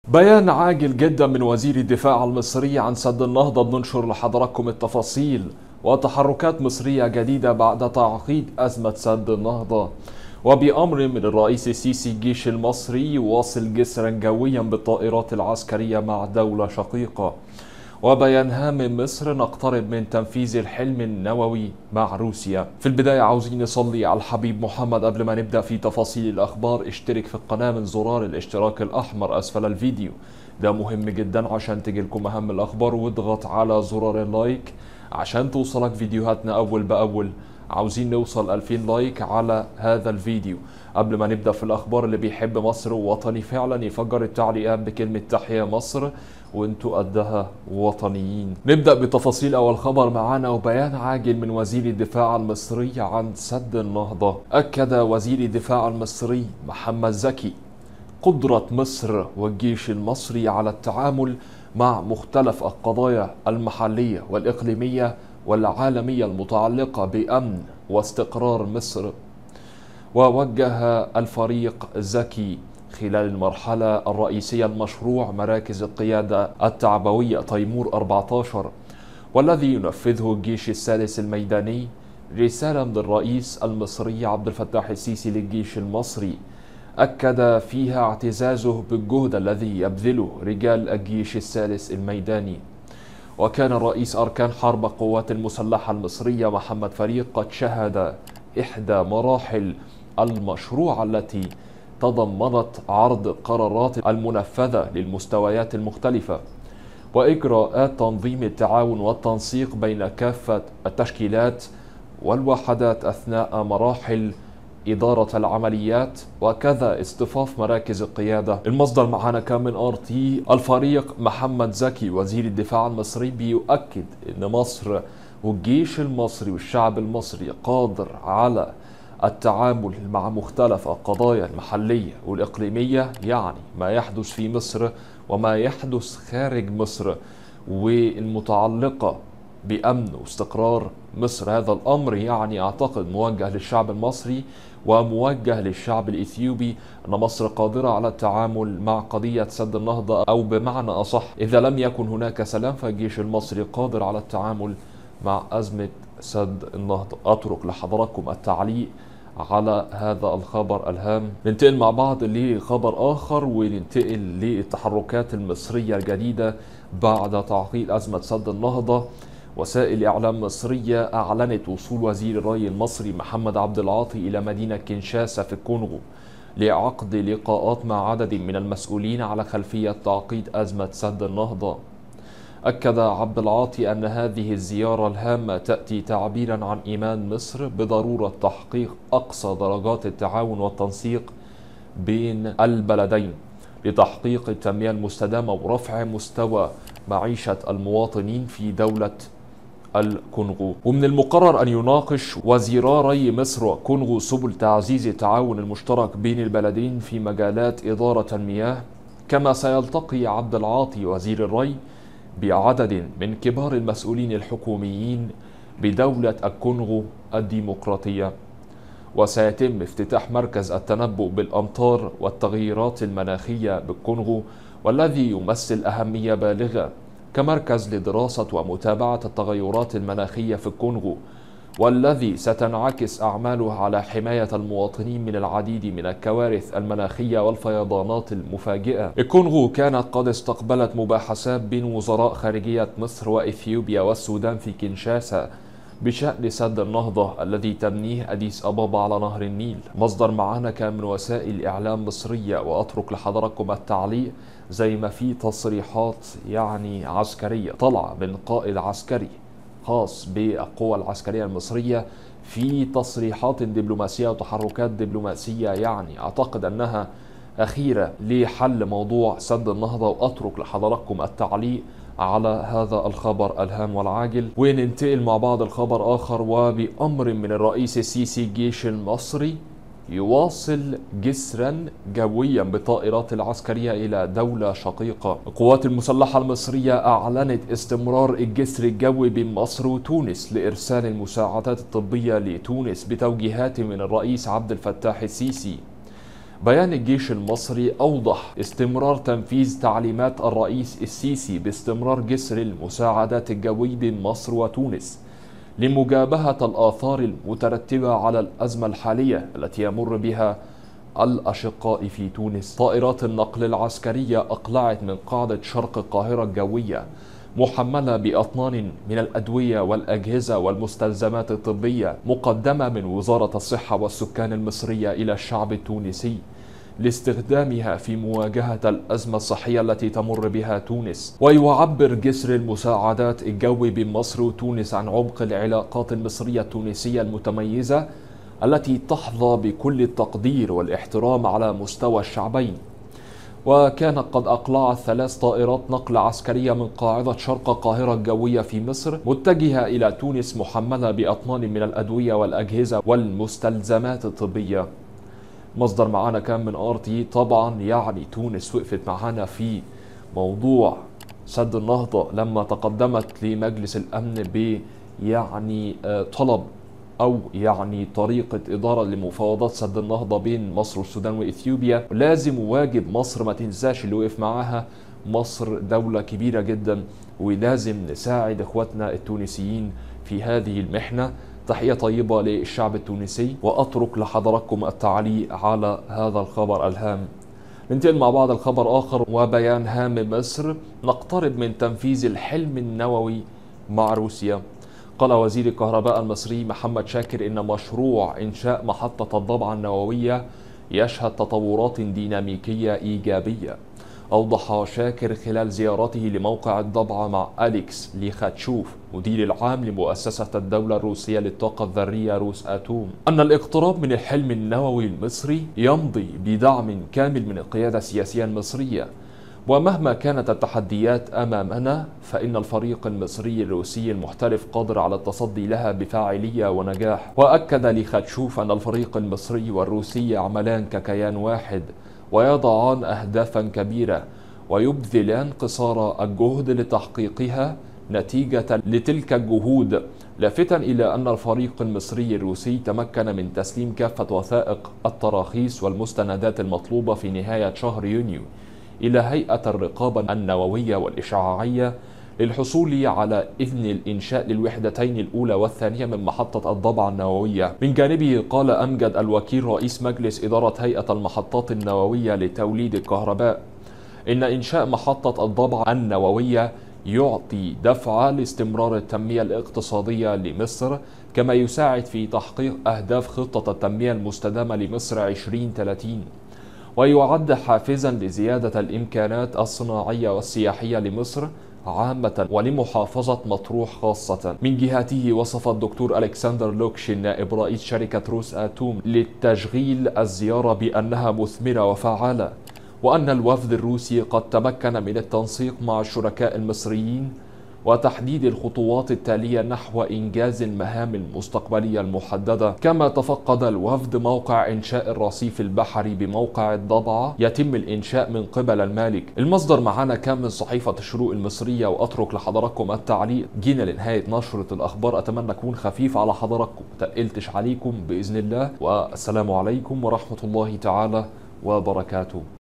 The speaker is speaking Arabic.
بيان عاجل جدا من وزير الدفاع المصري عن سد النهضة. بننشر لحضراتكم التفاصيل وتحركات مصرية جديدة بعد تعقيد أزمة سد النهضة. وبأمر من الرئيس السيسي الجيش المصري يواصل جسرا جويا بالطائرات العسكرية مع دولة شقيقة. وبيان هام من مصر: نقترب من تنفيذ الحلم النووي مع روسيا. في البداية عاوزين نصلي على الحبيب محمد. قبل ما نبدأ في تفاصيل الأخبار، اشترك في القناة من زرار الاشتراك الأحمر أسفل الفيديو، ده مهم جدا عشان تجيلكم أهم الأخبار، واضغط على زرار اللايك عشان توصلك فيديوهاتنا أول بأول. عاوزين نوصل 2000 لايك على هذا الفيديو. قبل ما نبدأ في الأخبار، اللي بيحب مصر ووطني فعلا يفجر التعليقات بكلمة تحيا مصر، وانتوا قدها وطنيين. نبدأ بتفاصيل أول خبر معانا، وبيان عاجل من وزير الدفاع المصري عن سد النهضة. أكد وزير الدفاع المصري محمد زكي قدرة مصر والجيش المصري على التعامل مع مختلف القضايا المحلية والإقليمية والعالمية المتعلقة بأمن واستقرار مصر. ووجه الفريق زكي خلال المرحلة الرئيسية لمشروع مراكز القيادة التعبوية تيمور 14، والذي ينفذه الجيش الثالث الميداني، رسالة من الرئيس المصري عبد الفتاح السيسي للجيش المصري أكد فيها اعتزازه بالجهد الذي يبذله رجال الجيش الثالث الميداني. وكان رئيس أركان حرب القوات المسلحة المصرية محمد فريق قد شهد إحدى مراحل المشروع التي تضمنت عرض القرارات المنفذة للمستويات المختلفة وإجراءات تنظيم التعاون والتنسيق بين كافة التشكيلات والوحدات أثناء مراحل إدارة العمليات، وكذا اصطفاف مراكز القيادة. المصدر معانا كان من RT. الفريق محمد زكي وزير الدفاع المصري بيؤكد أن مصر والجيش المصري والشعب المصري قادر على التعامل مع مختلف القضايا المحلية والإقليمية، يعني ما يحدث في مصر وما يحدث خارج مصر والمتعلقة بأمن واستقرار مصر. هذا الأمر يعني أعتقد موجه للشعب المصري وموجه للشعب الإثيوبي، أن مصر قادرة على التعامل مع قضية سد النهضة، أو بمعنى أصح إذا لم يكن هناك سلام فالجيش المصري قادر على التعامل مع أزمة سد النهضة. أترك لحضراتكم التعليق على هذا الخبر الهام. ننتقل مع بعض لخبر آخر، وننتقل للتحركات المصرية الجديدة بعد تعقيد أزمة سد النهضة. وسائل إعلام مصرية أعلنت وصول وزير الري المصري محمد عبد العاطي إلى مدينة كينشاسا في الكونغو لعقد لقاءات مع عدد من المسؤولين على خلفية تعقيد أزمة سد النهضة. أكد عبد العاطي أن هذه الزيارة الهامة تأتي تعبيرا عن إيمان مصر بضرورة تحقيق أقصى درجات التعاون والتنسيق بين البلدين لتحقيق التنمية المستدامة ورفع مستوى معيشة المواطنين في دولة الكونغو. ومن المقرر أن يناقش وزيرا ري مصر والكونغو سبل تعزيز التعاون المشترك بين البلدين في مجالات إدارة المياه. كما سيلتقي عبد العاطي وزير الري بعدد من كبار المسؤولين الحكوميين بدولة الكونغو الديمقراطية. وسيتم افتتاح مركز التنبؤ بالأمطار والتغييرات المناخية بالكونغو، والذي يمثل أهمية بالغة كمركز لدراسة ومتابعة التغيرات المناخية في الكونغو، والذي ستنعكس أعماله على حماية المواطنين من العديد من الكوارث المناخية والفيضانات المفاجئة. الكونغو كانت قد استقبلت مباحثات بين وزراء خارجية مصر وإثيوبيا والسودان في كينشاسا بشأن سد النهضة الذي تبنيه أديس أبابا على نهر النيل. مصدر معانا كان من وسائل إعلام مصرية، وأترك لحضراتكم التعليق زي ما في تصريحات يعني عسكرية طلع من قائد عسكري خاص بالقوى العسكرية المصرية في تصريحات دبلوماسية وتحركات دبلوماسية، يعني أعتقد أنها أخيرة لحل موضوع سد النهضة. وأترك لحضراتكم التعليق على هذا الخبر الهام والعاجل. وننتقل مع بعض الخبر آخر، وبأمر من الرئيس السيسي الجيش المصري يواصل جسرا جويا بالطائرات العسكرية إلى دولة شقيقة. القوات المسلحة المصرية أعلنت استمرار الجسر الجوي بين مصر وتونس لإرسال المساعدات الطبية لتونس بتوجيهات من الرئيس عبد الفتاح السيسي. بيان الجيش المصري أوضح استمرار تنفيذ تعليمات الرئيس السيسي باستمرار جسر المساعدات الجوية بين مصر وتونس لمجابهة الآثار المترتبة على الأزمة الحالية التي يمر بها الأشقاء في تونس. طائرات النقل العسكرية أقلعت من قاعدة شرق القاهرة الجوية محملة بأطنان من الأدوية والأجهزة والمستلزمات الطبية مقدمة من وزارة الصحة والسكان المصرية إلى الشعب التونسي لاستخدامها في مواجهة الأزمة الصحية التي تمر بها تونس. ويعبر جسر المساعدات الجوي بين مصر وتونس عن عمق العلاقات المصرية التونسية المتميزة التي تحظى بكل التقدير والاحترام على مستوى الشعبين. وكانت قد أقلعت 3 طائرات نقل عسكرية من قاعدة شرق القاهرة الجوية في مصر متجهة إلى تونس محملة بأطنان من الأدوية والأجهزة والمستلزمات الطبية. مصدر معانا كان من RT. طبعا يعني تونس وقفت معانا في موضوع سد النهضة لما تقدمت لمجلس الأمن طلب أو طريقة إدارة لمفاوضات سد النهضة بين مصر والسودان وإثيوبيا. لازم وواجب مصر ما تنساش اللي وقف معاها، مصر دولة كبيرة جدا ولازم نساعد إخواتنا التونسيين في هذه المحنة. تحية طيبة للشعب التونسي، وأترك لحضراتكم التعليق على هذا الخبر الهام. ننتقل مع بعض الخبر آخر، وبيان هام مصر: نقترب من تنفيذ الحلم النووي مع روسيا. قال وزير الكهرباء المصري محمد شاكر إن مشروع إنشاء محطة الضبعة النووية يشهد تطورات ديناميكية إيجابية. أوضح شاكر خلال زيارته لموقع الضبعة مع أليكس ليخاتشوف مدير العام لمؤسسة الدولة الروسية للطاقة الذرية روساتوم أن الاقتراب من الحلم النووي المصري يمضي بدعم كامل من القيادة السياسية المصرية. ومهما كانت التحديات أمامنا فإن الفريق المصري الروسي المحترف قادر على التصدي لها بفاعلية ونجاح. وأكد ليخاتشوف أن الفريق المصري والروسي يعملان ككيان واحد ويضعان أهدافا كبيرة ويبذلان قصارى الجهد لتحقيقها نتيجة لتلك الجهود، لافتا إلى أن الفريق المصري الروسي تمكن من تسليم كافة وثائق التراخيص والمستندات المطلوبة في نهاية شهر يونيو إلى هيئة الرقابة النووية والإشعاعية للحصول على إذن الإنشاء للوحدتين الأولى والثانية من محطة الضبعة النووية. من جانبه قال أمجد الوكيل رئيس مجلس إدارة هيئة المحطات النووية لتوليد الكهرباء إن إنشاء محطة الضبعة النووية يعطي دفعة لاستمرار التنمية الاقتصادية لمصر، كما يساعد في تحقيق أهداف خطة التنمية المستدامة لمصر 2030، ويعد حافزا لزيادة الإمكانات الصناعية والسياحية لمصر عامة ولمحافظة مطروح خاصة. من جهته وصف الدكتور ألكسندر لوكشين نائب رئيس شركة روساتوم للتشغيل الزيارة بأنها مثمرة وفعالة، وأن الوفد الروسي قد تمكن من التنسيق مع الشركاء المصريين وتحديد الخطوات التالية نحو إنجاز المهام المستقبلية المحددة. كما تفقد الوفد موقع إنشاء الرصيف البحري بموقع الضبعة يتم الإنشاء من قبل المالك. المصدر معنا كان من صحيفة الشروق المصرية، وأترك لحضراتكم التعليق. جينا لنهاية نشرة الأخبار، أتمنى أكون خفيف على حضراتكم، متقلتش عليكم بإذن الله، والسلام عليكم ورحمة الله تعالى وبركاته.